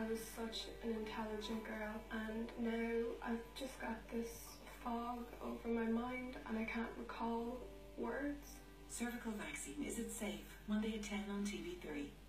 was such an intelligent girl, and now I've just got this fog over my mind and I can't recall words. Cervical vaccine, is it safe? Monday at 10 on TV3.